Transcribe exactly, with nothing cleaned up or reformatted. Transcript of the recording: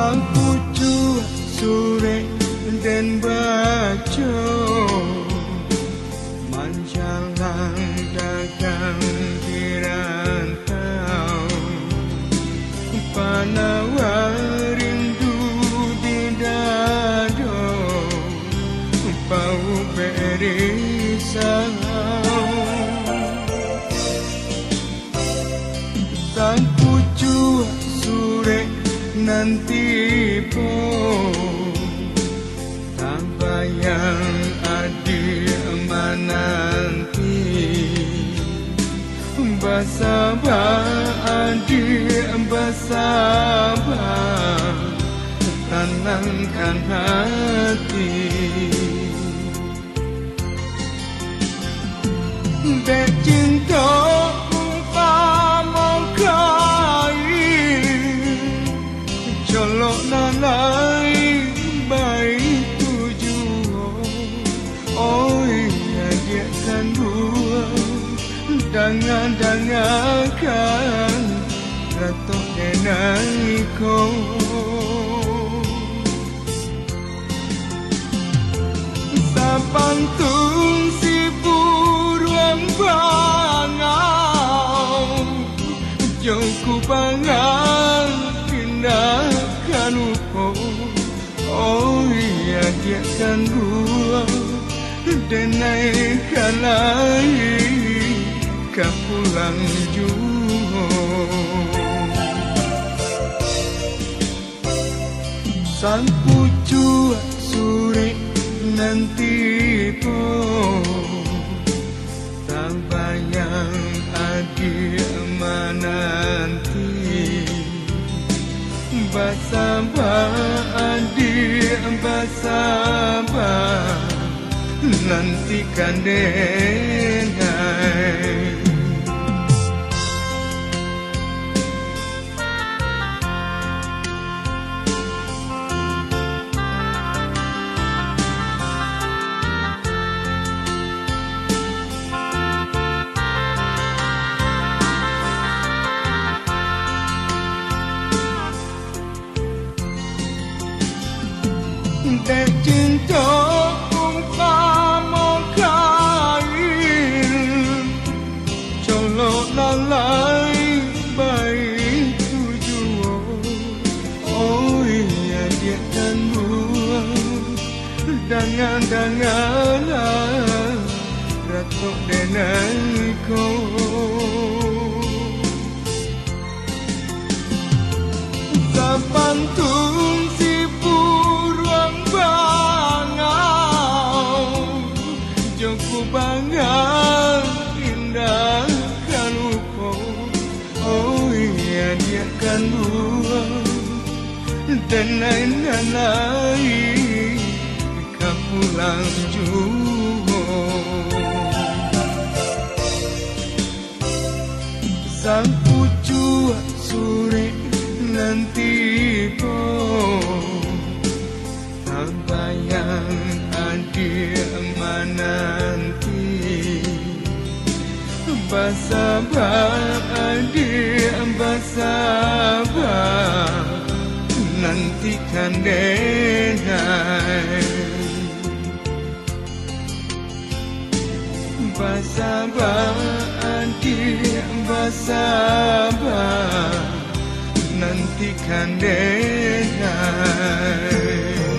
Sang pucuk sore dan baca manjalang dagang di rantau, panawar rindu di dado, bau berisau. Sang pucuk sore nanti pun tak bayang adik menanti, bersabar adik bersabar, tenangkan hati. Dek cinta umpama kain, colok nalai baik tujuan. Oh iya dia kan dua dangan-dangakan ratok denaiko. Sapantun si buruan bangau, jauhku bangang tindakan upo. Oh iya dia kan dua denaikan lain ke pulang juga. Sang pucuk sore nanti pun tak bayang adik menanti, bersabar adik bersabar, nantikan denai. Dek cinta umpama kain, colok lalai baik tujuan. Oh iya dia kan dua dangan-dangan ratok denaiko. Sapantun si buruan bangau, jauhku bangang indahkan upo. Oh iya dia kan dua denai-denai ke pulang juga. Sang pucuk sore nanti pun tak bayang adik menanti, bersabar adik bersabar, nantikan denai. Bersabar adik bersabar, nantikan denai.